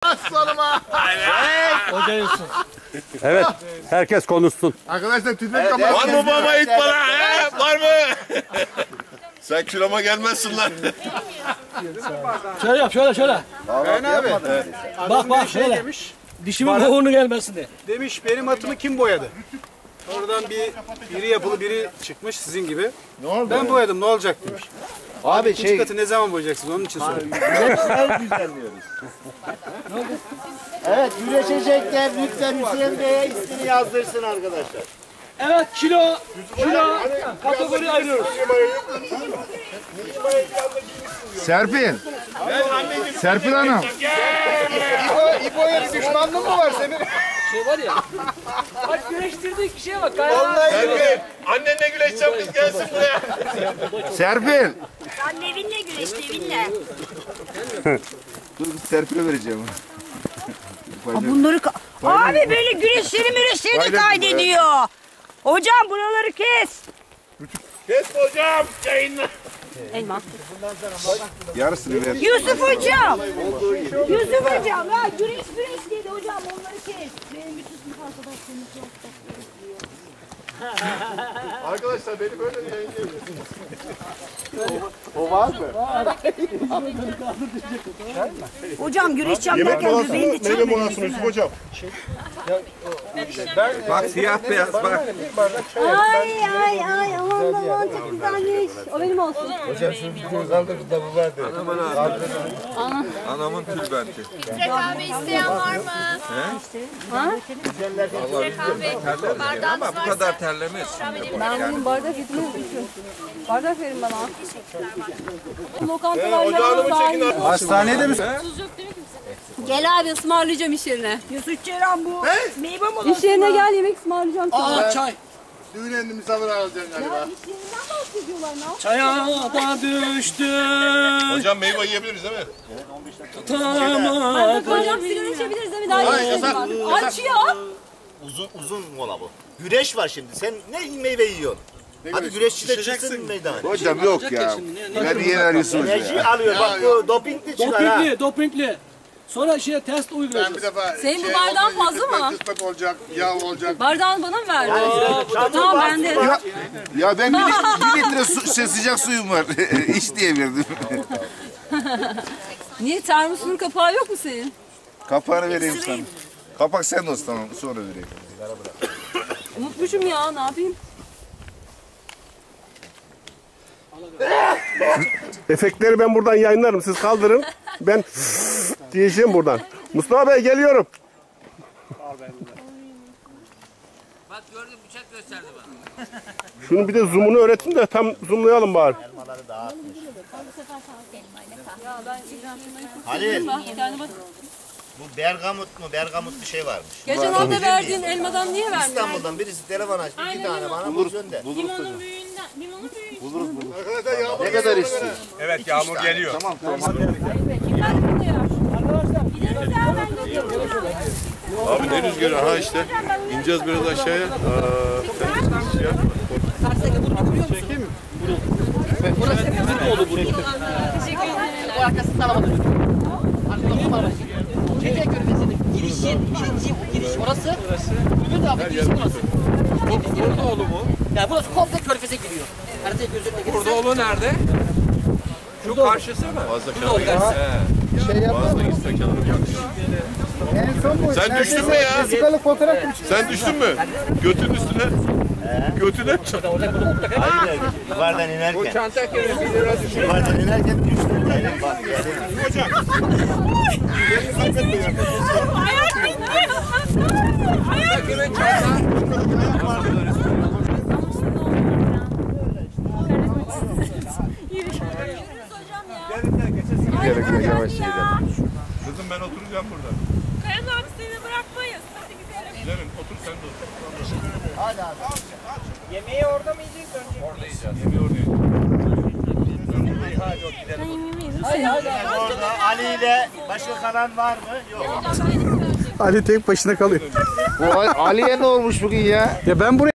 Aslanıma. Hoca Yusuf. Evet, herkes konuşsun. Arkadaşlar tütmek kapalı. Var mı baba it bana? Var mı? Sen kiloma gelmezsin lan. Şöyle yap, şöyle. Ben abi. Bak şöyle. Demiş, Dişimin boğunu gelmesin de. demiş benim atımı kim boyadı? Oradan biri yapılı biri çıkmış sizin gibi. Ne oldu? Ben boyadım ne olacak demiş. Abi İkinci katı ne zaman boyayacaksınız onun için soruyorum. güzel düzenliyoruz. Evet güreşecekler lütfen Hüseyin Bey'e ismini yazdırsın arkadaşlar. Evet, kilo kategori ayırıyoruz. Serpil. Serpil Hanım. İbo'ya bir düşmanlığın mı var senin? Şey var ya. Bak güreştirdik kişiye bak. Serpil, annenle güleşeceğim biz gelsin buraya. Serpil. Sen evinle güreşti evinle. Dur Serpil'e vereceğim. Bunları abi böyle güreşleri de kaydediyor. Hocam buraları kes. Kes hocam yayınla. Elma. Yarısını ver. Yusuf hocam. Yusuf hocam ya güreş dedi hocam onları kes. Benim bütün sınıf arkadaşlarımız yok. Arkadaşlar beni böyle yayınlayabilirsiniz. O var mı? Hocam güreşeceğim derken göbeğini de çekme. Yusuf hocam. Bak siyah beyaz bak. Ay aman çok güzelmiş. O benim olsun. Hocam şu videoyu kaldır da bu var diyor. Anamın tülbenti. Kahve isteyen var mı? Terlerim ama bu kadar terlemez. Ben bunun bardak getirmeyi unutmuşum. Bardak verin bana. Ocağını mı çekin? Hastanede mi? Gel abi ısmarlayacağım iş yerine. Yusuf Ceylan bu. Meyve mi? İş yerine gel yemek ısmarlayacağım sana. Çay. Düğün endi misafir alacaksın galiba. İş yerinden bahsediyorlar ne? Çaya da düştüm. Hocam meyve yiyebiliriz değil mi? Tutamadım. Hocam sigara içebiliriz de bir daha yiyelim. Aç ya. Uzun mola bu. Güreş var şimdi. Sen ne meyve yiyorsun? Hadi güreşçi de çıksın meydana. Hocam yok ya. Ben niye arıyorsun hocam? Enerji alıyor. Bak bu dopingli çıkar ha. Dopingli. Sonra test uygulayacağız. Senin bu bardağın fazla mı? Kısmet olacak, yağ olacak. Bardağını bana mı verdin? Tamam ben de. Ya ben bir litre sıcak suyum var. İç diye verdim. Niye termosunun kapağı yok mu senin? Kapağını vereyim sana. Kapak sen olsun tamam sonra vereyim. Unutmuşum ya ne yapayım? Efektleri ben buradan yayınlarım. Siz kaldırın. Ben diyeceğim buradan. Mustafa Bey geliyorum. Bak gördüm bıçak gösterdi bana. Şunu bir de zoom'unu öğretin de tam zoomlayalım bari. Halil. Bu bergamot mu? Bergamot bir şey varmış. Geçen hafta verdiğin elmadan niye vermedin? İstanbul'dan birisi telefon açtı. İki tane bana bulur gönder. Limonun büyüğünden. Limonun büyüğü. Ne kadar istiyor? Evet yağmur geliyor. Tamam. Abi ne rüzgarı ha işte. İneceğiz biraz aşağıya. Giriş orası. Öbür tarafta giriş burası. Kurdoğlu mu? Yani burası komple körfeze giriyor. Haritayı gözünde gelirse. Kurdoğlu nerede? Şu karşısı mı? Fazla kenara. Fazla gitse kenara. Sen düştün mü ya? Sen düştün mü? Götün üstüne. Götüne. Hayır. Yukarıdan inerken. Bu çanta kere 1 lira düşüyor. Yukarıdan inerken düştü. Bak. Hocam. Ayak bitti. Ayak Kimin çanta? Yavaş gidelim. Kızım ben oturacağım burada. Kayan abi seni bırakmayız. Hadi gidelim. Gidelim otur sen de otur. Hadi abi. Yemeği orada mı yiyeceğiz önce? Orada yiyeceğiz. Yemeği orada yiyeceğiz. Orada Ali ile başka kalan var mı? Yok. Ali tek başına kalıyor. Bu Ali'ye ne olmuş bugün ya? Ya ben buraya